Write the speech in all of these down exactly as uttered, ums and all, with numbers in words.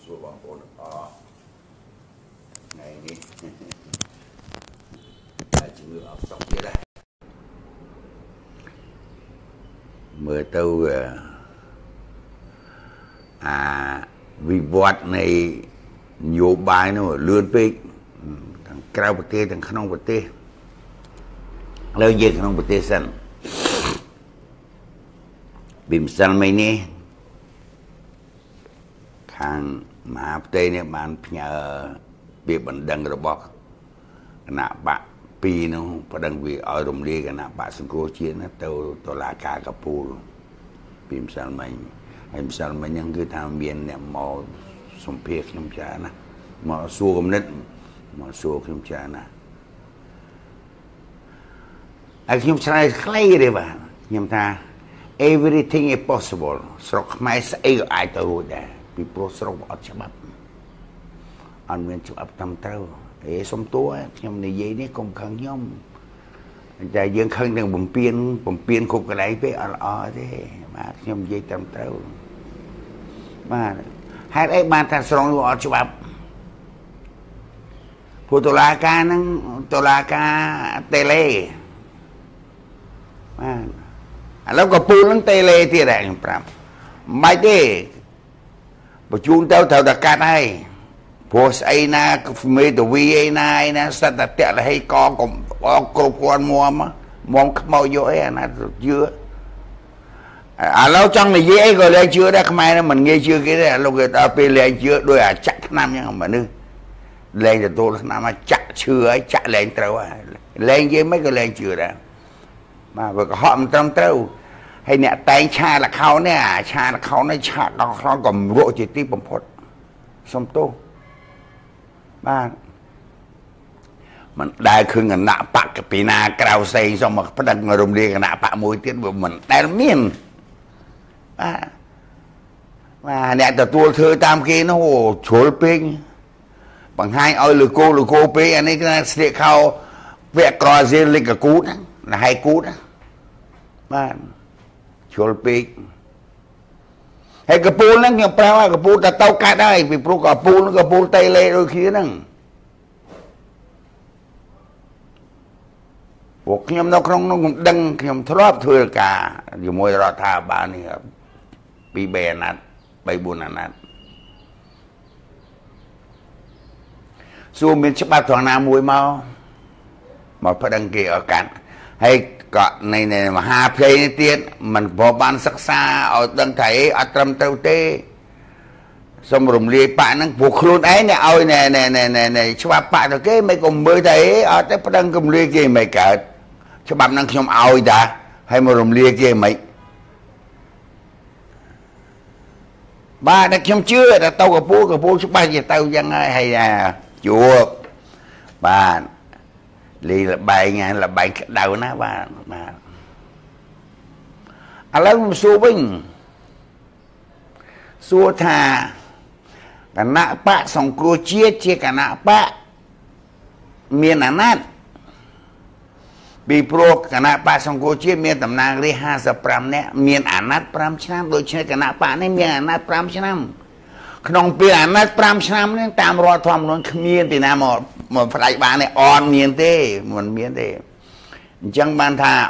សួរបងប្អូនអថ្ងៃនេះតែជំនឿអត់ស្រុកទៀតដែរមើលទៅអាវិវត្តនៃនយោបាយនោះលឿនពេកទាំងក្រៅប្រទេសទាំងក្នុងប្រទេសឥឡូវយើងក្នុងប្រទេសសិនពីម្សិលមិញនេះខាងមហាផ្ទៃនេះបានផ្ញើពាក្យបណ្ដឹងរបស់គណៈបកពីរនោះបណ្ដឹងវាឲ្យរំលាយគណៈបកសង្គ្រោះជាតិទៅតុលាការកាពូលពីម្សិលមិញហើយម្សិលមិញហ្នឹងគឺថាមានអ្នកមកសម្ភាសខ្ញុំច្រើនណាមកសួរគំនិតមកសួរខ្ញុំច្រើនណាហើយខ្ញុំឆ្លើយខ្លីទេបាទខ្ញុំថា everything is possible ស្រុកខ្មែរស្អីក៏អាចទៅរួចដែរពីព្រោះស្រុកអត់ច្បាប់អត់មានច្បាប់តាមត្រូវអេសុំតួខ្ញុំនិយាយនេះកុំខឹងខ្ញុំតែយើងខឹងទាំងបំពេញបំពេញគ្រប់កន្លែងពេកអត់ល្អទេបាទខ្ញុំនិយាយតាមត្រូវបាទហេតុអីបានថាស្រុកនោះអត់ច្បាប់ព្រោះតុលាការហ្នឹងតុលាការតេឡេបាទឥឡូវក៏ពូលហ្នឹងតេឡេទៀតដែរខ្ញុំប្រាប់មិនបាច់ទេបញ្ជូនទៅត្រូវតែកាត់ហើយព្រោះស្អីណាមេតាវីអីណាអីណាសត្វតែតាក់លហីកកុំគ្រប់គ្រាន់មួមមួមខ្មោចយកអីអាណាជឿឥឡូវចង់និយាយអីក៏លែងជឿដែរខ្មែរហ្នឹងមិនងាយជឿគេទេឥឡូវគេដល់ពេលលែងជឿដោយអាចាក់ឆ្នាំអញ្ចឹងមនុស្សលែងទទួលឆ្នាំមកចាក់ឈឺហើយចាក់លែងត្រូវហើយលែងនិយាយមិនក៏លែងជឿដែរបាទវាកុហកមិនត្រឹមត្រូវហើយអ្នកតែងឆាលខោនេះអាឆាលខោនេះឆាដល់ខ្លងក៏រកជាទីបំផុតសុំទោសបាទមិនដែលឃើញគណៈបកពីណាក្រៅផ្សេងសុំមកប្តឹងរំលាយគណៈបកមួយទៀតវាមិនដែលមានបាទបាទអ្នកទទួលធ្វើតាមគេនោះជ្រុលពេកបង្ហាញឲ្យលឺគោលឺគោពេកអានេះគឺស្លៀកខោវគ្គក្រសៀលលិកគូតណាហើយគូតបាទជ្រុលពេកហើយកពូលហ្នឹងខ្ញុំប្រាប់ឲ្យកពូលតែទៅកាត់ហើយពីព្រោះកពូលកពូលតេលេដូចគ្នាហ្នឹងពួកខ្ញុំនៅក្នុងនោះខ្ញុំដឹងខ្ញុំធ្លាប់ធ្វើការជាមួយរដ្ឋាភិបាលនេះពីរអាណត្តិបីបួនអាណត្តិសួរមានច្បាប់ត្រង់ណាមួយមកមកប្តឹងគេឲ្យកាត់ហើយក៏នៃមហាផ្ទៃនេះទៀតมันក៏បានសិក្សាឲ្យដឹងថាអីអត់ត្រឹមត្រូវទេសូមរំលាយបកហ្នឹងព្រោះខ្លួនឯងអ្នកឲ្យណែណែណែណែច្បាប់បកទៅគេមិនក៏មើលថាអីអត់ទេប្តឹងរំលាយគេមិនកើតច្បាប់ហ្នឹងខ្ញុំឲ្យតាហើយមករំលាយគេមិនបាទតែខ្ញុំជឿថាទៅកពូលកពូលច្បាស់ជាទៅយ៉ាងហើយហើយជួបបាទលីលបែងលបែងក្តៅណាបាទបាទឥឡូវខ្ញុំសួរវិញសួរថាគណៈបកសង្គ្រោះជាតិជាគណៈបកមានអាណត្តិពីព្រោះគណៈបកសង្គ្រោះជាតិមានតំណាងរាស្ត្រห้าสิบห้าនាក់មានអាណត្តិ5ឆ្នាំដូច្នេះគណៈបកនេះមានអាណត្តិ5ឆ្នាំក្នុងពេលអាណត្តិ5ឆ្នាំនេះតាមរដ្ឋធម្មនុញ្ញគ្មានទីណាមកមកផ្ដាច់បានទេអត់មានទេមិនមានទេអញ្ចឹងបានថា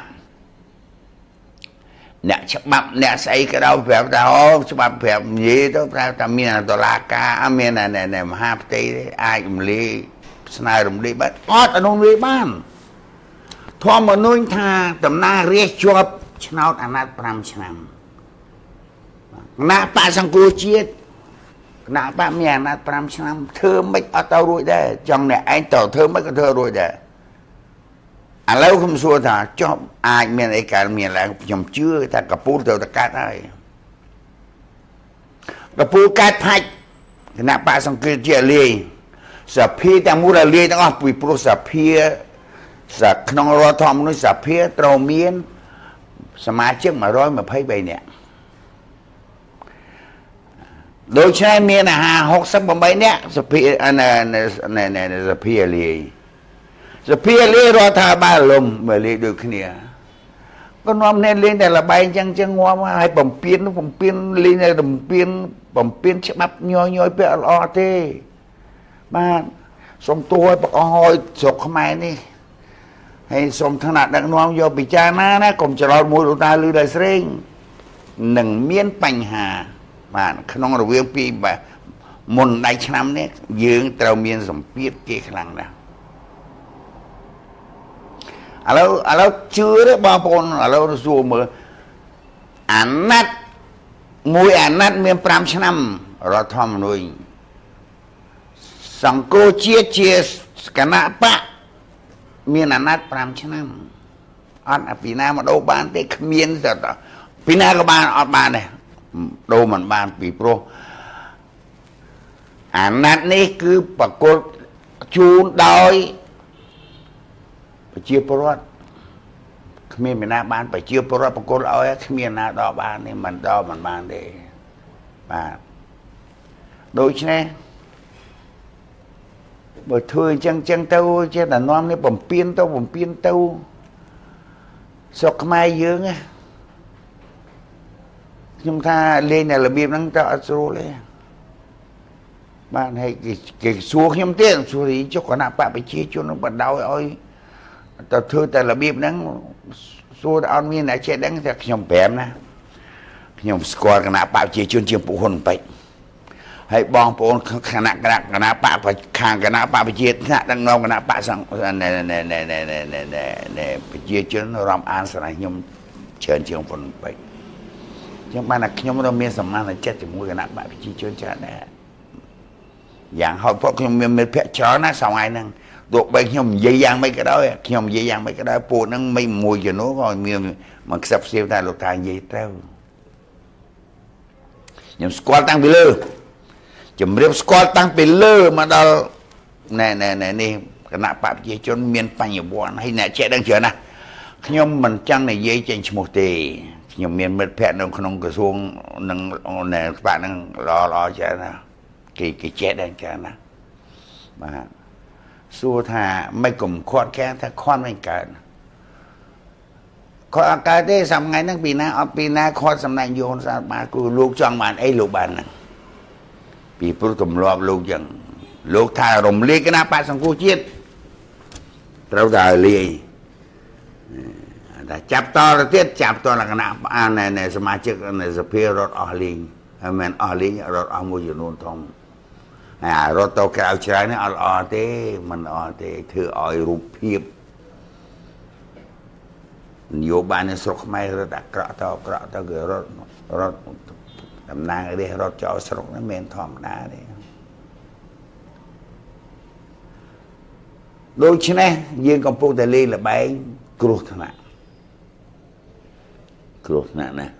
អ្នកច្បាប់អ្នកស្អីក៏ដោយប្រាប់ថាអូច្បាប់ប្រាប់និយាយទៅប្រាប់ថាមានតុលាការមានមហាផ្ទៃទេអាចរំលាយស្នើរំលាយបានអត់អនុញ្ញាតបានធម្មនុញ្ញថាតំណាងរាស្ត្រជាប់ឆ្នោតអាណត្តិ5ឆ្នាំគណៈបកសង្គ្រោះជាតិគណៈបកមានអាណត្តិ5ឆ្នាំធ្វើមិនអត់ទៅរួចដែរចង់អ្នកឯងទៅធ្វើមិនក៏ធ្វើរួចដែរឥឡូវខ្ញុំសួរថាចប់អាចមានអីកើតមានឡើងខ្ញុំជឿថាកពូលទៅតកាត់ហើយកពូលកាត់ផាច់គណៈបកសង្គ្រោះជាតិលាយសភាទាំងមូលលាយទាំងអស់ពីព្រោះសភាក្នុងរដ្ឋធម្មនុញ្ញសភាត្រូវមានសមាជិកmột trăm hai mươi baនាក់ដូច្នេះមានអាហារหกสิบแปดនាក់សភាសភាលាយសភាលាយរដ្ឋាភិបាលលំមើលលាយដូចគ្នាក៏នាំអ្នកលេងតែលបែងចឹងចឹងងាប់ហើយបំពេញបំពេញលេងតែបំពេញបបំពេញច្បាប់ញយញយពាក់ល្អទេបាទសូមទួយបកអស់ស្រុកខ្មែរនេះហើយសូមថ្នាក់ដឹកនាំយកពិចារណាណាកុំច្រឡំមួយលោកតាលឺដល់ស្រេងនឹងមានបញ្ហាបាទក្នុងរវាងពីបាទមុនដៃឆ្នាំនេះយើងត្រូវមានសម្ពាធគេខ្លាំងណាស់ឥឡូវឥឡូវជឿទេបងប្អូនឥឡូវសួរមើលអាណត្តិមួយអាណត្តិមានfiveឆ្នាំរដ្ឋធម្មនុញ្ញសង្គមជាតិជាគណៈបកមានអាណត្តិfiveឆ្នាំអត់ពីណាមកដូរបានទេគ្មានទៅពីណាក៏បានអត់បានដែរដូរមិនបានពីព្រោះអាណត្តិនេះគឺប្រកល់ជូនដោយប្រជាពលរដ្ឋគ្មានមានណាបានប្រជាពលរដ្ឋប្រកល់ឲ្យគ្មានណាដល់បាននេះមិនដល់មិនបានទេបាទដូច្នេះបើធ្វើអញ្ចឹងចឹងទៅចេះតែនាំនេះបំពេញទៅបំពេញទៅស្រុកខ្មែរយើងណាខ្ញុំថាលេងតែរបៀបហ្នឹងទៅអត់ស្រួលទេបានហើយគេគេសួរខ្ញុំទៀតសួរចុះគណៈបកប្រជាជននឹងបដោយឲ្យទៅធ្វើតែរបៀបហ្នឹងសួរអត់មានអ្នកចេះដឹងតែខ្ញុំប្រាប់ណាខ្ញុំស្គាល់គណៈបកប្រជាជនជាងពួកហ៊ុនពេជ្រហើយបងប្អូនគណៈគណៈគណៈបកខាងគណៈបកប្រជាថ្នាក់ដឹកនាំគណៈបកសង្ឃប្រជាជនរំអានស្នេហ៍ខ្ញុំច្រើនជាងហ៊ុនពេជ្រចឹងបានតែខ្ញុំនៅមានសមានចិត្តជាមួយគណៈបកប្រជាជនច្រើនដែរយ៉ាងហោចពួកខ្ញុំមានមិត្តភក្តិច្រើនណាស់សង្ហៃហ្នឹងទោះបីខ្ញុំនិយាយយ៉ាងម៉េចក៏ដោយខ្ញុំនិយាយយ៉ាងម៉េចក៏ដោយពួកហ្នឹងមិនមួយចំនួនក៏មានមកខ្សឹបខ្សៀវតែលោកតានិយាយត្រូវខ្ញុំស្គាល់តាំងពីលើជំរាបស្គាល់តាំងពីលើមកដល់ណែណែណែនេះគណៈបកប្រជាជនមានបញ្ញវន្តហើយអ្នកចេះដឹងច្រើនណាស់ខ្ញុំមិនចង់និយាយចេញឈ្មោះទេខ្ញុំមានមិត្តភក្តិនៅក្នុងក្រសួងនឹងណែបកហ្នឹងល្អល្អច្រើនណាស់គេគេចេះដឹងច្រើនណាស់បាទសួរថាមិនកុំខាត់ខាំងថាខាត់មិនកើតគាត់អត់កើតទេសំថ្ងៃហ្នឹងពីណាអត់ពីណាខាត់សំណាញ់យន្តសាបាទគឺលោកចង់បានអីលោកបានហ្នឹងពីព្រោះទម្លាប់លោកចឹងលោកថារំលាយគណៈបកសង្គមជាតិត្រូវតែលាយតែចាប់តទៅទៀតចាប់តលគណៈអានសមាជិកនៃសភារដ្ឋអស់លេងហើយមិនអស់លេងរដ្ឋអស់មួយចំនួនធំអារត់ទៅក្រៅច្រើននេះអត់ល្អទេមិនល្អទេធ្វើឲ្យរូបភាពនយោបាយនៅស្រុកខ្មែររត់អាក្រក់ទៅអាក្រក់ទៅគឺរត់រត់តំណាងរាជរត់ចោលស្រុកនេះមិនធម្មតាទេដូច្នេះយើងកំពុងតែលេងល្បែងគ្រោះថ្នាក់គ្រោះថ្នាក់ណា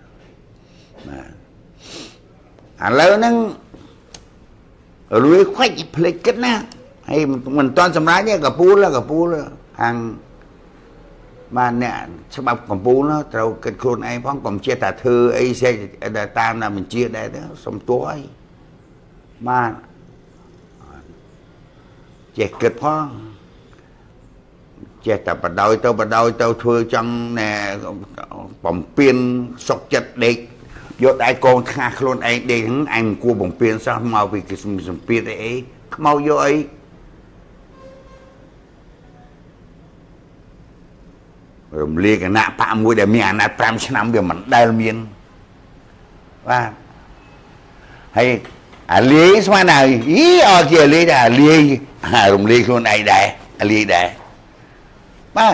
បាទឥឡូវហ្នឹងរួយខ្វាច់ភ្លេចគិតណាហើយមិនតាន់សម្រាប់ទេកពូលកពូលខាងបានអ្នកច្បាប់កម្ពុជាត្រូវគិតខ្លួនឯងផងកុំចេះតែធ្វើអីផ្សេងតាមតាមបញ្ជាដែរទៅសុំទោះហើយបានចេះគិតផងចេះតែបដោយទៅបដោយទៅធ្វើចង់ណែបំពេញសុកចិត្តដេកយកដៃកងខាស់ខ្លួនឯងដេកហ្នឹងឯងមិនគួរបំពេញសោះមកពីគេសម្ពាធអីខ្មៅយកអីរំលាយគណៈបកមួយដែលមានអាណត្តិfiveឆ្នាំវាមិនដែលមានបាទហើយអាលីស្មានហើយអីអត់ជាលីតែអាលីរំលាយខ្លួនឯងដែរអាលីដែរបាទ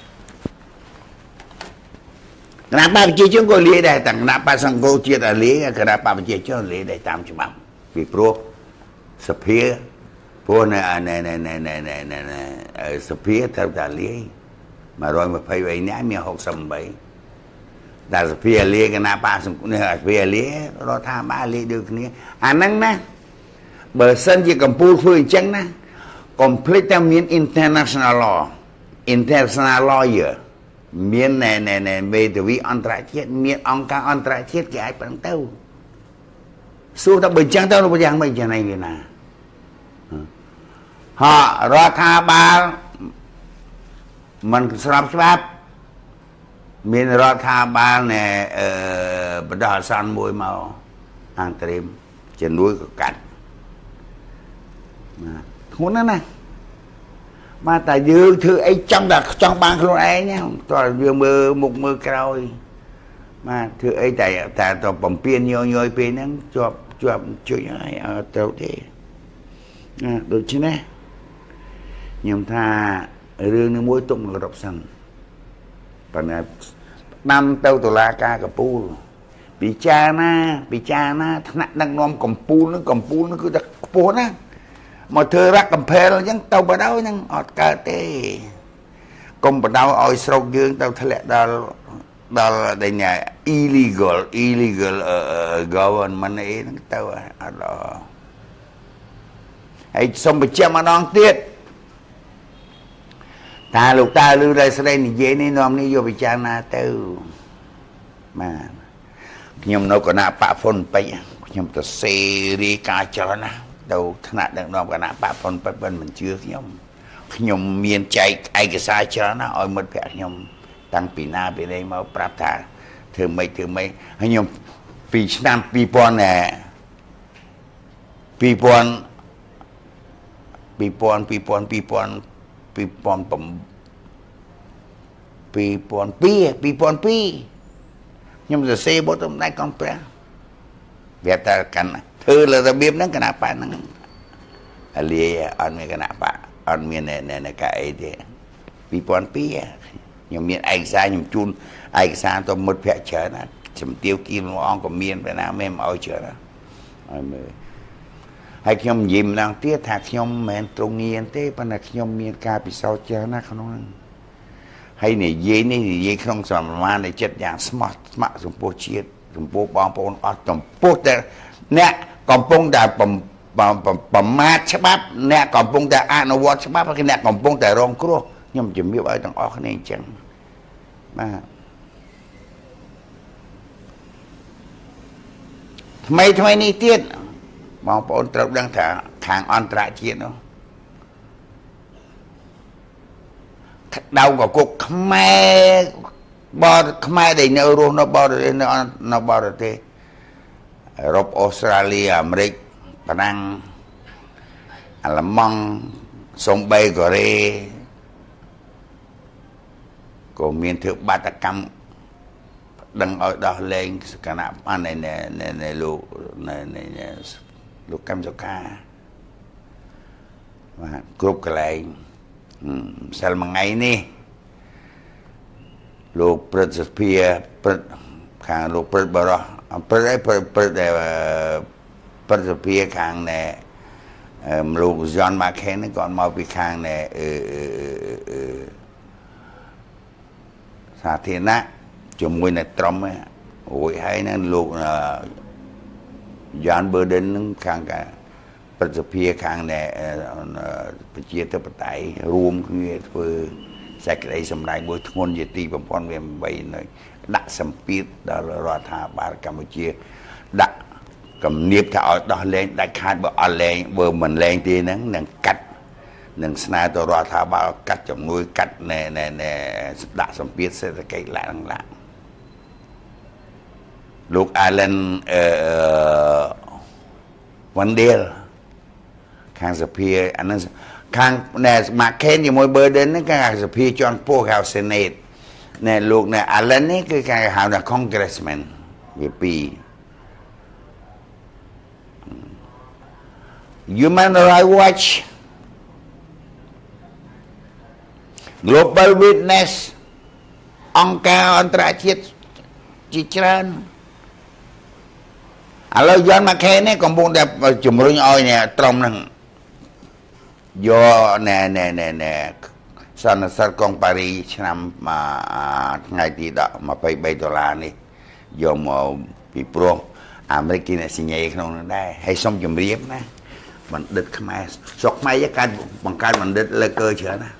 គណៈបកប្រជាជនក៏លាយដែរតែគណៈបកសង្គមជាតិអាលីគណៈបកប្រជាជនលាយដែរតាមច្បាប់ពីព្រោះសភាព្រោះនៅណែណែណែណែណែសភាត្រូវតែលាយone hundred twenty-eightនាក់មានsixty-eightតែសភាលាយគណៈបកសង្គមនេះសភាលាយរដ្ឋាភិបាលលាយដូចគ្នាអាហ្នឹងណាបើសិនជាកម្ពុជាធ្វើអញ្ចឹងណា complete តែមាន international law international lawyer មានណែណែណែមេធាវីអន្តរជាតិមានអង្គការអន្តរជាតិគេអាចប្រឹងទៅសួរថាបើអញ្ចឹងទៅលោកយ៉ាងម៉េចយ៉ាងណាវាណាហ่าរដ្ឋាភិបាលมันស្របច្បាប់មានរដ្ឋាភិបាលណែអឺបដិសន្នមួយមកអន្តរិមច chân núi có cắt muốn đó nè mà ta dư thư ấy trong là trong ban luôn ấy nhá toàn vừa mơ một mơ cao mà thư ấy tại ta toàn bấm piên nhiều nhiều piên nó cho cho cho ai ở đâu thế được chứ nè nhưng tha rương nó mối tung độc sân và là năm tàu tổ la ca cà pu bị cha na bị cha na thằng đang nom cầm pu nó cầm pu nó cứ đặt pu á mà thưa rắc cầm phê là những tàu bà đâu nhưng ọt ca tê công bà đâu ôi sâu dương tàu thật lẽ đó đó là đây nhà illegal illegal uh, government ấy nó tàu ở đó hay xong bà chém mà non tiết ta lục ta lưu đây sau đây thì dễ nên nom đi vô bị cha na tàu mà nhưng nó còn nạ bạ phôn bấy nhưng ta xê đi ca cho nó đâu thằng nào đang nom còn nạ bạ phôn bấy bên mình chưa nhưng nhưng miền chạy ai cái sai cho nó ôi mất vẻ nhưng tăng pì na bên đây mà prap thả thường mấy thường mấy nhưng pì năm pì pon nè pì pon pì pon pì pon pì pon pì pon bấm pì pon pì pì pon pì nhưng mà xe bố tôm này con bé việc ta cần thư là ta biết nó cái nào phải nó lìa ăn mấy cái nào phải ăn miền này này này cái gì vì bọn pí nhưng miền ai xa nhưng chun ai xa tôi một vẻ chờ nó chấm tiêu kim ngon của miền Việt Nam em ơi chờ nó hay khi ông dìm đang tiết thạc khi ông men trung nghiên thế bên là khi ông miền ca bị sao chờ nó không hay này dễ này thì dễ không sầm mà này chất dạng smart smart dùng bố chiết dùng bố bom bom ở trong bố đây nè còn bông đã bầm bầm bầm bầm mát chắc bắp nè còn bông đã ăn nó vót chắc bắp cái nè còn bông đã rong cua nhưng mà chỉ biết ở trong óc này chẳng mà mấy thôi này tiết bom bom trâu đang thả hàng on trại chiết nó đâu có cuộc Khmer bò Khmer để nó luôn nó bò để nó nó bò được thế Europe Australia America Bà Năng Làm Mông Sông Bay Korea của miền thượng ba ta căm đừng ở đó lên cả nạp anh này này này này lũ này này lũ cam cho ca và group cái này sao mà ngày ní lũ Pretsapia khang lũ Pret bờ đó Pret Pret Pret để Pretsapia khang này lũ John McCain nó còn mau bị khang này sa thiên á chùm nguyên này trống ấy ôi hay nó lục là John Biden khang cả Pretsapia khang này chia tới tại rùm kia vừa sạch đây xâm đại bối thôn về ti bằng con về bảy nơi đặt xâm biết đó là rõ thả bà Campuchia đặt cầm niếp thảo đó lên đặt khai bởi ở lên vừa mình lên thì nó nâng cách nâng snai tôi rõ thả bà cách trong nuôi cách này này này đặt xâm biết sẽ là cái lạ lặng lặng lúc Alan Van Der khang Sapir anh ấy khang nè McCain thì mỗi bữa đến nó khang Sapir John Paul House Senate nè lúc nè Alan ấy cái khang hào là Congressman về pi Human Rights Watch Global Witness ông cao anh tra chết chỉ trơn alo John McCain ấy còn buông đẹp chùm rung oi nè trong nè do nè nè nè nè sao nó sát con Paris năm mà ngày thì đó mà phải bay đô la này do mà bị pro American này xin nhảy không đây hay xong chùm riêng nè mình đứt Khmer sọc máy với cái bằng cái mình đứt lơ cơ chữa nè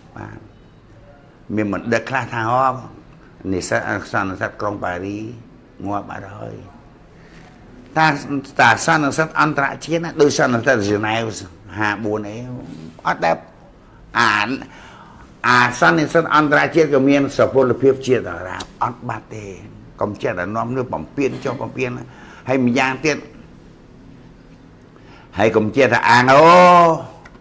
mình mình đứt khá thao ho này sao sao nó sát con Paris ngoa bà rồi ta ta sao nó sát ăn trại chiến á đôi sao nó sát Geneva hà buồn ấy ớt đẹp à à sao nó sát ăn trại chiến của miền sở phô là phiếp chia ở ra ớt bát tê còn chết là nom nước bỏng piên cho con piên hay mình giang tiết hay cũng chia ta ăn ô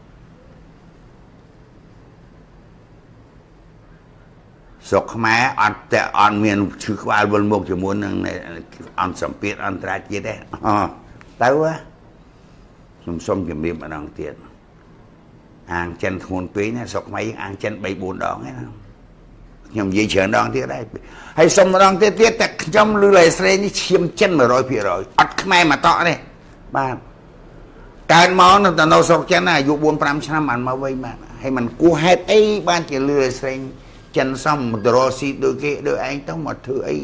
sọc máy ănแต่ăn miềnชื่อว่าบนบกจะม้วนนึงในănสัมเปียănตราจีได้อ๋อเต้าខ្ញុំសុំជំរាបម្ដងទៀតអាងចិនធ្ងន់ពេកណាស្រុកខ្មែរយើងអាងចិនបីបួនដងហ្នឹងណាខ្ញុំនិយាយច្រើនដងទៀតដែរហើយសុំម្ដងទៀតទៀតតែខ្ញុំឮលេស្រេនេះឈាមចិន một trăm phần trăm អត់ខ្មែរមកតក់នេះបាទកើតមកនៅតែនៅស្រុកចិនអាយុ bốn năm ឆ្នាំបានមកវិញបាទហើយมันគួរហេតុអីបានជាលឺលេស្រេចិនសំទៅរកស៊ីដូចគេដូចឯងទៅមកធ្វើអី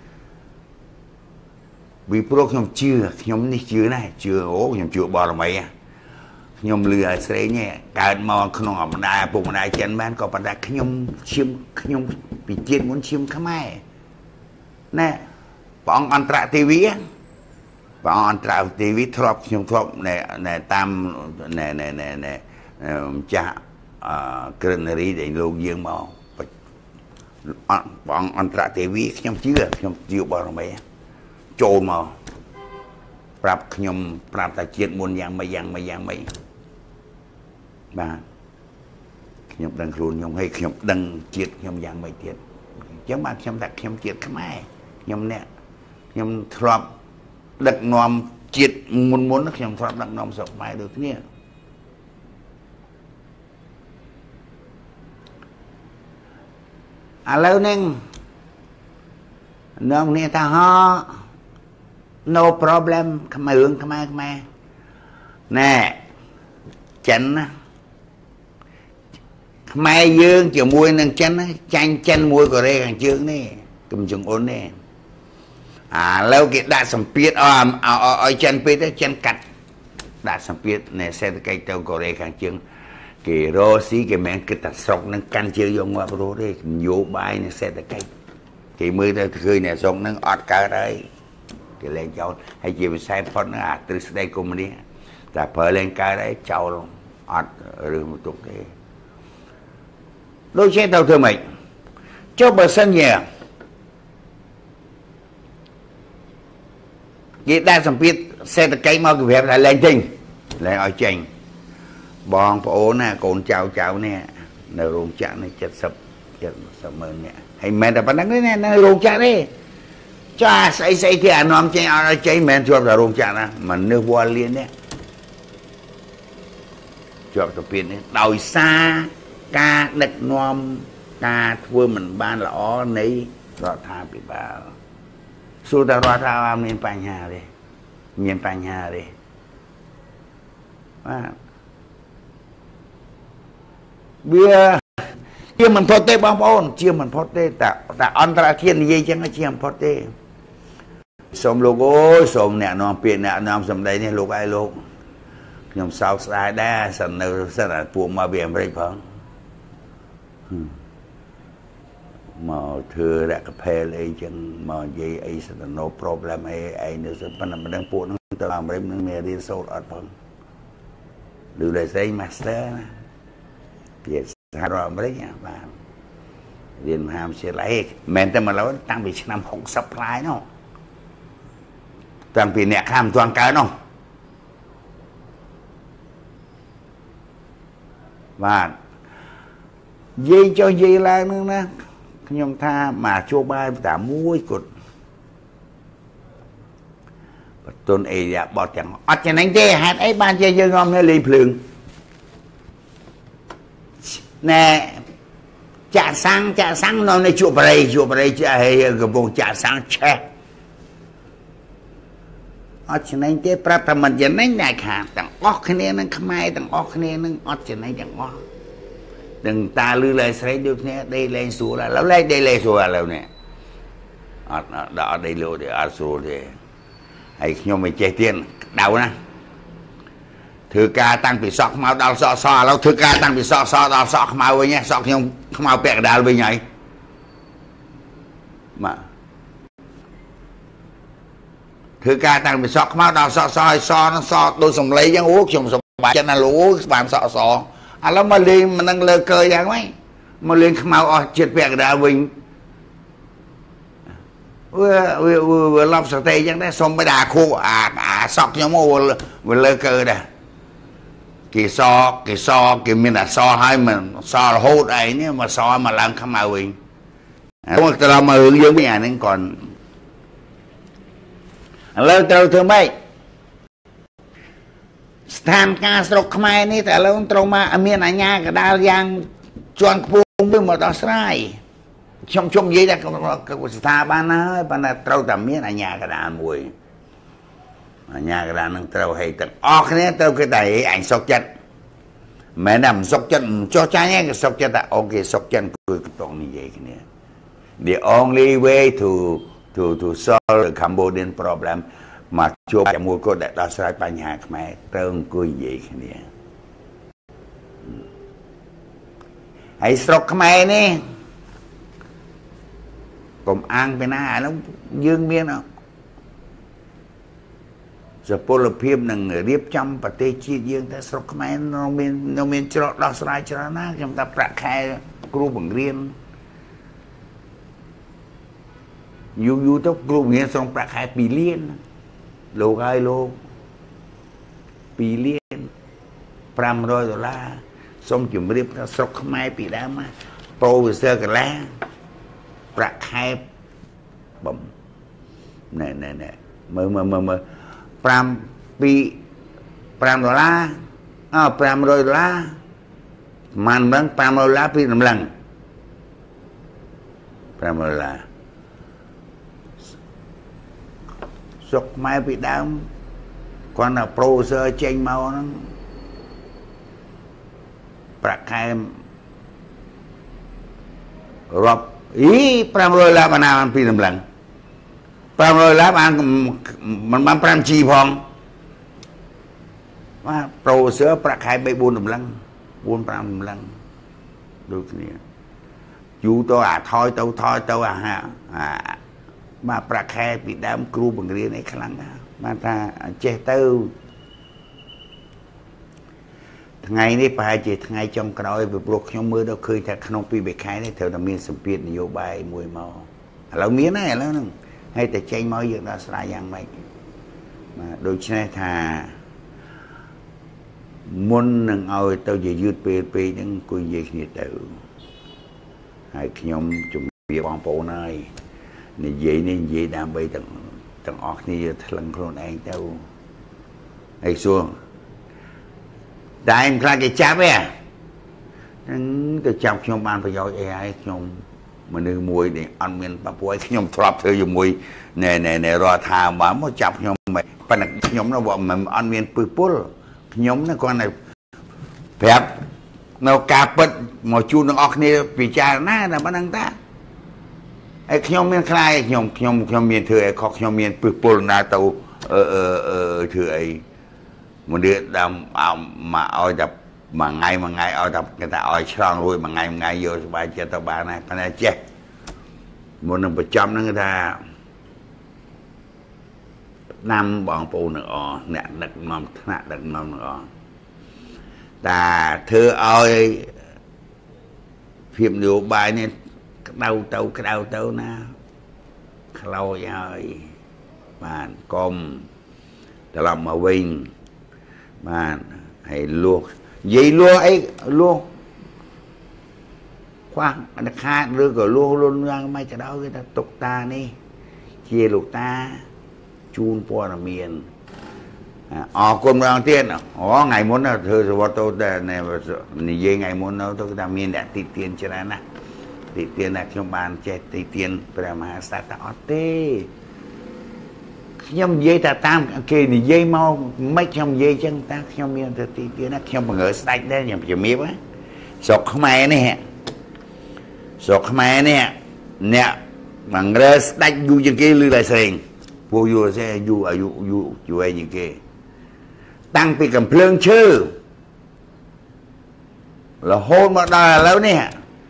vì pro ខ្ញុំជឿខ្ញុំនេះជឿណាស់ជឿអូខ្ញុំជឿបរមីខ្ញុំលឺឲ្យស្រីនេះកើតមកក្នុងអម្ដាយពុកម្ដាយចិនបានក៏ប៉ុន្តែខ្ញុំឈាមខ្ញុំពីជាតិមុនឈាមខ្មែរណែព្រះអង្គអន្តរទេវីព្រះអង្គអន្តរទេវីធ្លាប់ខ្ញុំធ្លាប់ណែតាមណែណែណែណែចាស់អឺក្រឹនរីដែលលោកយើងមកព្រះអង្គអន្តរទេវីខ្ញុំជឿខ្ញុំជឿបរមីចូលមកប្រាប់ខ្ញុំប្រាប់តាជាតិមុនយ៉ាងម៉េចយ៉ាងម៉េចយ៉ាងម៉េចបាទខ្ញុំដឹងខ្លួនខ្ញុំហើយខ្ញុំដឹងជាតិខ្ញុំយ៉ាងម៉េចទៀតអញ្ចឹងបាទខ្ញុំថាខ្ញុំជាតិខ្មែរខ្ញុំនេះខ្ញុំធ្លាប់ដឹកនាំជាតិមុនមុនខ្ញុំធ្លាប់ដឹកនាំស្រុកខ្មែរដូចគ្នាឥឡូវនេះនាំគ្នាថាហោno problem ខ្មែររឿងខ្មែរខ្មែរណែចិនណាខ្មែរយើងជាមួយនឹងចិនចាញ់ចិនមួយកូរ៉េខាងជើងនេះគឹមចុងអ៊ុននេះឥឡូវគេដាក់សម្ពាធឲ្យឲ្យចិនពេកទៅចិនកាត់ដាក់សម្ពាធនៃសេដ្ឋកិច្ចទៅកូរ៉េខាងជើងគេរកស៊ីគេមិនគិតតែស្រុកនឹងកាន់ជើងយកងាប់រស់ទេនយោបាយនៃសេដ្ឋកិច្ចគេមើលទៅឃើញអ្នកស្រុកនឹងអត់កើតហើយគេលែងចោលហើយជាវិស័យផុតហ្នឹងអាទ្រឹស្ដីកុម្មុយនីសតែប្រើលែងកើតហើយចោលអត់រឿងមកទុកទេដូចជាទៅធ្វើម៉េចចុះបើសិនជាគេដាក់សម្ពាធសេដ្ឋកិច្ចមកគេប្រាប់ថាលែងចេញលែងឲ្យចេញបងប្អូនណាកូនចៅចៅនេះនៅរោងចក្រនេះ70 70ម៉ឺននាក់ហើយមិនមែនតែប៉ុណ្្នឹងទេនៅរោងចក្រទេចាស្អីស្អីគេអានាំចេញឲ្យចេញមិនមែនជាប់តែរោងចក្រណាមនុស្សវល់លៀននេះជាប់ទៅពីនេះដោយសារការដឹកនាំការធ្វើមិនបានល្អនៃរដ្ឋាភិបាលសួរតែរដ្ឋាភិបាលមានបញ្ហាទេមានបញ្ហាទេបាទវាជាមិនផុតទេបងប្អូនជាមិនផុតទេតែតែអន្តរជាតិនិយាយចឹងជាមិនផុតទេសូមលោកអូយសូមអ្នកនាំពាក្យអ្នកនាំសម្ដីនេះលោកឯងលោកខ្ញុំសោកស្ដាយដែរសិននៅសិនតែពួកមកពីអាមេរិកផងមកធ្វើរកផែលអីចឹងមកនិយាយអីសិន no problem អីឯងនៅសិនប៉ុន្តែមិនដឹងពួកហ្នឹងទៅអាមេរិកនឹងមានរៀនសូត្រអត់ផងឬតែស្អី master ណាពីសហរដ្ឋអាមេរិកបាទរៀនមហាវិទ្យាល័យមិនមែនតែមកឡើយតាំងពីឆ្នាំหกสิบផ្លាយនោះតាំងពីអ្នកខាំមិនទាន់កើតនោះបាទនិយាយចុះនិយាយឡើងនឹងណាខ្ញុំថាមកជួបបាយតែមួយគត់បតុនអេយ៉ាបត់ទាំងអត់ចំណេញទេហេតុអីបានជាយើងនាំគ្នាលេងភ្លើងណែចាក់សាំងចាក់សាំងនៅในជួបបរិយជួបបរិយចាក់ហើយកំពុងចាក់សាំងឆេះអត់ចំណេញទេប្រាប់ថាមិនចំណេញតែខាទាំងអស់គ្នានឹងខ្មែរទាំងអស់គ្នានឹងអត់ចំណេញទាំងអស់ទាំងតាលឺលែស្រីដូចគ្នាដេកលេងស្រួលឥឡូវលេងដេកលេងស្រួលឥឡូវនេះអត់ដល់អត់ដេកលូទេអត់ស្រួលទេហើយខ្ញុំមិនចេះទៀតដៅណាធ្វើការតាំងពីសក់ខ្មៅដល់សក់សឥឡូវធ្វើការតាំងពីសក់សដល់សក់ខ្មៅវិញសក់ខ្ញុំខ្មៅពាក់កណ្ដាលវិញហើយបាទធ្វើការតាំងពីសក់ខ្មៅដល់សក់សឲ្យសនឹងសដូចសំឡេងអញ្ចឹងអូខ្ញុំសប្បាយចិត្តណាលោកបានសក់សឥឡូវមកលេងមិននឹងលើកើយ៉ាងម៉េចមកលេងខ្មៅអស់ជាតិពាក់កណ្ដាលវិញវាវាវាឡប់សតេអញ្ចឹងដែរសុំបដាខូអាអាសក់ខ្ញុំមកវាលើកើដែរគេសគេសគេមានអសហើយមិនសរហូតអីនេះមកសមកឡើងខ្មៅវិញមកត្រឡប់មករឿងយើងវិញអាហ្នឹងcònឥឡូវត្រូវធ្វើម៉េចស្ថានភាពស្រុកខ្មែរនេះតែឥឡូវត្រូវមកមានអាញាកដាលយ៉ាងជាន់ខ្ពស់មួយមកដោះស្រាយខ្ញុំជុំនិយាយថាស្ថាប័នហើយប៉ុន្តែត្រូវតែមានអាញាកដាលមួយអាញាកដាលនឹងត្រូវឲ្យទាំងអស់គ្នាត្រូវគេតែអញសុកចិត្តមែនតែមិនសុកចិត្តមិនចោះចាញ់ទេគេសុកចិត្តតែអូគេសុកចិត្តគឺต้องនិយាយគ្នា the only way to to to solve the Cambodian problem មកជួបជាមួយគាត់ដែលដោះស្រាយបញ្ហាខ្មែរត្រូវអង្គុយនិយាយគ្នាហើយស្រុកខ្មែរនេះកុំអាងពីណាឥឡូវយើងមានសុពលភាពនឹងរៀបចំប្រទេសជាតិយើងតែស្រុកខ្មែរនៅមាននៅមានច្រកដោះស្រាយច្រើនណាស់ខ្ញុំថាប្រាក់ខែគ្រូបង្រៀនយូរយូរទៅគ្រូបង្រៀនសងប្រាក់ខែពីរលានលោកហើយលោកពីរលានប្រាំរយដុល្លារសូមជម្រាបថាស្រុកខ្មែរពីដើមមកប្រូហ្វេស័រកលាប្រាក់ខែបំណែណែណែមើលមើលមើលប្រាំពីប្រាំដុល្លារអើប្រាំរយដុល្លារម៉ានម្លឹងប្រាំរយដុល្លារពីម្លឹងប្រាំរយដុល្លារស្រុកខ្មែរពីដើមគាត់ថាប្រូហ្វេស័រចេញមកហ្នឹងប្រាក់ខែរាប់អីប្រាំរយដុល្លារបានបានពីម្លឹងប្រាំរយដុល្លារបានមិនបានប្រាំជីផងបាទប្រូហ្វេស័រប្រាក់ខែបីបួនតម្លឹងបួនប្រាំតម្លឹងដូចគ្នាយូរទៅអាថយទៅថយទៅអាហាអាបាទប្រាក់ខែពីដើមគ្រូបង្រៀនឯខ្លាំងណាស់បានថាចេះទៅថ្ងៃនេះប្រហែលជាថ្ងៃចុងក្រោយពីព្រោះខ្ញុំមើលទៅឃើញថាក្នុងពីរខែនេះត្រូវតែមានសម្ពាធនយោបាយមួយមកឥឡូវមានហើយឥឡូវហ្នឹងហើយតែចេញមកយើងដោះស្រាយយ៉ាងម៉េចបាទដូច្នេះថាមុននឹងឲ្យទៅជាយឺតពេលពេកហ្នឹងគួរនិយាយគ្នាទៅហើយខ្ញុំជំរាបបងប្អូនហើយនិយាយនេះនិយាយដើម្បីទាំងទាំងអស់គ្នាថ្លឹងខ្លួនឯងទៅហើយសួរតែឯងខ្លាចគេចាប់ទេហ្នឹងទៅចាប់ខ្ញុំបានប្រយោជន៍អីហើយខ្ញុំមនុស្សមួយដែលអត់មានប៉ពួយខ្ញុំធ្លាប់ធ្វើជាមួយណែណែណែរដ្ឋាភិបាលមកចាប់ខ្ញុំប៉ុន្តែខ្ញុំនោះមិនអត់មានពឹសពុលខ្ញុំនោះគាត់តែប្រាប់នៅការពិតមកជូនទាំងអស់គ្នាពិចារណាតែប៉ុណ្្នឹងតាហើយខ្ញុំមានខ្លាយខ្ញុំខ្ញុំខ្ញុំមានធ្វើអីខុសខ្ញុំមានពឹសពុលណាទៅអឺអឺធ្វើអីមនុស្សដើមមកឲ្យតែមួយថ្ងៃមួយថ្ងៃឲ្យតែគេថាឲ្យឆ្លងរួចមួយថ្ងៃមួយថ្ងៃយកសុបាយចិត្តទៅបានហើយប៉ុន្តែចេះមុននឹងបញ្ចប់ហ្នឹងថាណាំបងប្អូនទាំងអស់អ្នកដឹកនាំថ្នាក់ដឹកនាំទាំងអស់តែធ្វើឲ្យភាពនយោបាយនេះក្តៅទៅក្តៅទៅណាខ្លោចហើយបានកុំត្រឡប់មកវិញបានហើយលួសនិយាយលួសអីលួសខ្វះអត់ខាតឬក៏លួសលុនយ៉ាងម៉េចក៏ដោយគេថាទុកតានេះជាលោកតាជូនព័ត៌មានអរគុណម្ដងទៀតអូថ្ងៃមុនធ្វើសវត្តទៅតែនិយាយថ្ងៃមុនទៅថាមានអ្នកទីទានច្រើនណាស់ទីទានណាខ្ញុំបានចេះទីទានព្រះមហាក្សត្រតែអត់ទេខ្ញុំនិយាយតែតាមគេនិយាយមកមិនខ្ញុំនិយាយចឹងតាខ្ញុំមានទៅទីទៀតណាខ្ញុំបង្រើស្ដាច់ដែរខ្ញុំជំរាបស្រុកខ្មែរនេះស្រុកខ្មែរនេះអ្នកបង្រើស្ដាច់យូរជាងគេឮតែស្រេងពួកយូរសេយូរអាយុយូរយូរឯងគេតាំងពីកំភ្លើងឈើរហូតមកដល់ឥឡូវនេះ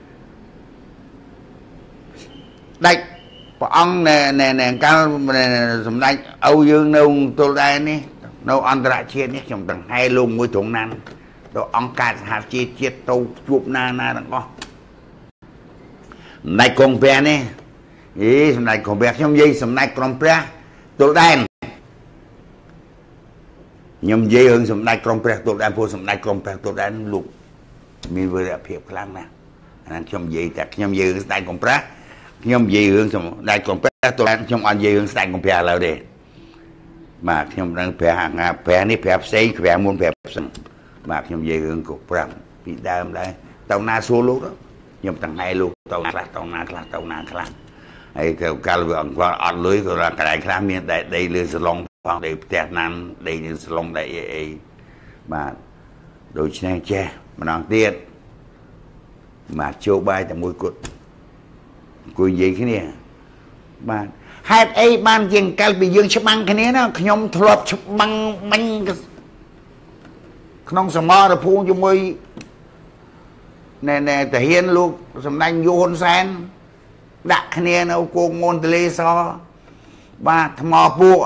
ដាច់ព្រះអង្គណែណែកាលសម្ដេចឪយើងនៅទល់ដែរនេះនៅអន្តរជាតិនេះខ្ញុំទាំងហែលោកមួយត្រង់ណានទៅអង្គការសហជាតិជាតិទៅជួបណាណាទាំងអស់សម្ដេចក្រុងព្រះនេះអីសម្ដេចក្រុងព្រះខ្ញុំនិយាយសម្ដេចក្រុងព្រះទល់ដែននិ nhom dây hướng sầm đai cầm bẹt tụt đan phô sầm đai cầm bẹt tụt đan lục mi vừa đẹp hiệp khăn nè anh nhom dâyแต่nhom dây hướng đai cầm bẹt nhom dây hướng sầm đai cầm bẹt tụt đan nhom anh dây hướng đai cầm bẹtแล้วเด้มาខ្ញុំ đang แผลห่างแผลនេះแผลផ្សេងแผลមុនแผលផ្សេងបាទខ្ញុំនិយាយរឿងកុកប្រាំពីដើមដែរតោណាសួរលោកខ្ញុំទាំងថ្ងៃលោកតោខ្លះតោណាខ្លះតោណាខ្លះហើយទៅកាលវាអង្គអត់លុយក៏កន្លែងខ្លះមានតែដីលើសឡុងផងដីផ្ទះណាំដីលើសឡុងដីអីអីបាទដូច្នេះចេះម្ដងទៀតបាទជោបាយតែមួយគត់អង្គុយនិយាយគ្នាបាទហេតុអីបានជាងកាលពីយើងច្បាំងគ្នាណាខ្ញុំធ្លាប់ច្បាំងបាញ់ក្នុងសមរភូមិជាមួយណែណែតាហ៊ានលោកសម្ដេចយូហ៊ុនសែនដាក់គ្នានៅគោកមនទលេសបាទថ្មពួក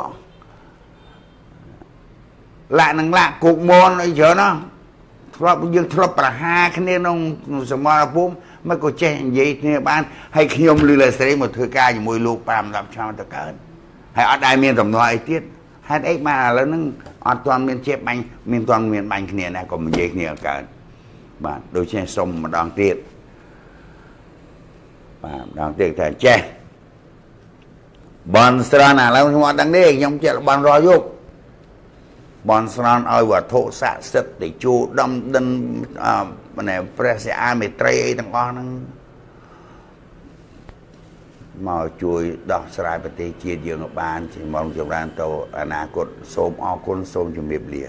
លាក់នឹងលាក់គោកមនអីច្រើនណាធ្លាប់យើងធ្លាប់ប្រហារគ្នាក្នុងសមរភូមិមិនក៏ចេះនិយាយគ្នាបានហើយខ្ញុំលឺលេស្រីមកធ្វើការជាមួយលោកប៉ាមដល់ឆ្នាំទៅកើតហើយអត់ដែលមានដំណោះអីទៀតហេតុអីមកឥឡូវហ្នឹងអត់ទាន់មានជាបាញ់មានទាន់មានបាញ់គ្នាណាក៏និយាយគ្នាកើតបាទដូច្នេះសុំម្ដងទៀតបាទម្ដងទៀតតែចេះបនស្រន់ឥឡូវខ្ញុំអត់ដឹងទេខ្ញុំចេះបនរយុគបនស្រន់ឲ្យវត្ថុស័ក្តិសិទ្ធិទៅជួដំដិនណែព្រះសិអាមេត្រីអីទាំងអស់ហ្នឹងមកជួយដោះស្រាយប្រទេសជាតិយើងឲ្យបានជាមកចម្រើនទៅអនាគតសូមអរគុណសូមជម្រាបលា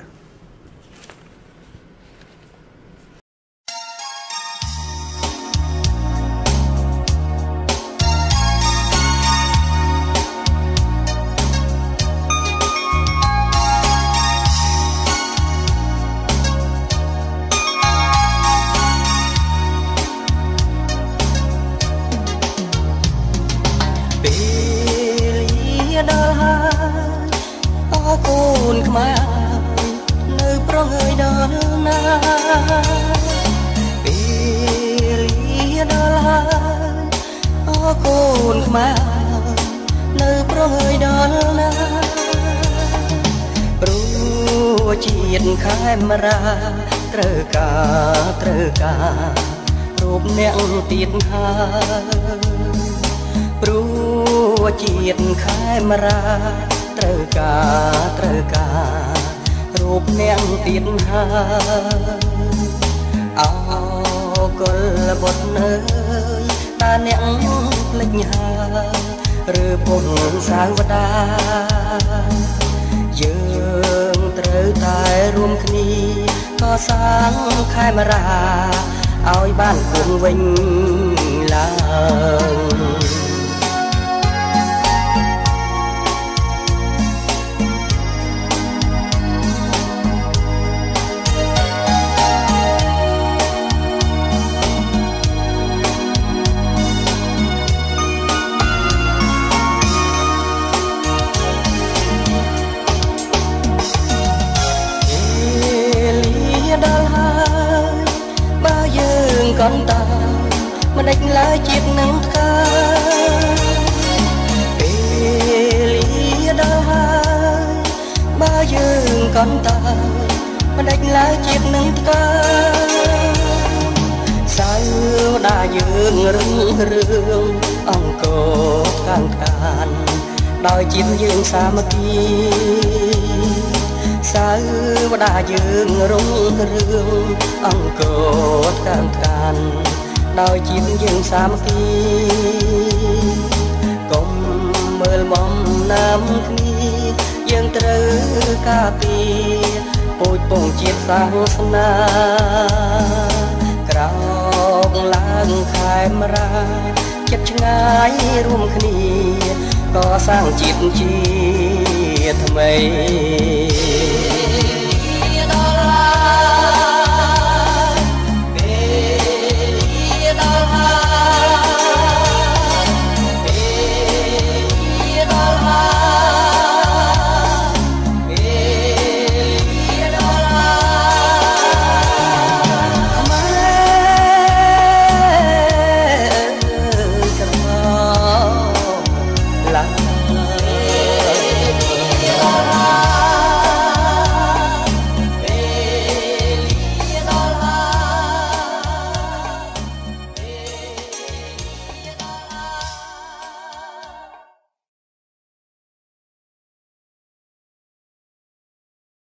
ត្រូវការត្រូវការរូបអ្នកទៀតហើយព្រោះជាតិខេមរាត្រូវការត្រូវការរូបអ្នកទៀតហើយអោកុលបុត្រនៅតើអ្នកភ្លេចហើយឬពុនសាវតាយើងត្រូវតែរួមគ្នាកសាងខេមរាឲ្យបានគង់វិញឡើងកនតាមិនដេចឡើយជាតិនឹងថ្កាពេលលាដល់ហើយបើយើងកនតាមិនដេចឡើយជាតិនឹងថ្កាសាវតាយើងរឹងរឿងអង្គខាងខានដោយជាតិយើងសាមគ្គីសាវតាយើងរុងរឿងអង្គខាងខានដោយជាតិយើងសាមគ្គីកុំមើលបំណាំគ្នាយើងត្រូវការពារពូជពងជាតិសាសនាក្រោកឡើងខេមរាចិត្តឆ្ងាយរួមគ្នាកសាងជាតិជាថ្មី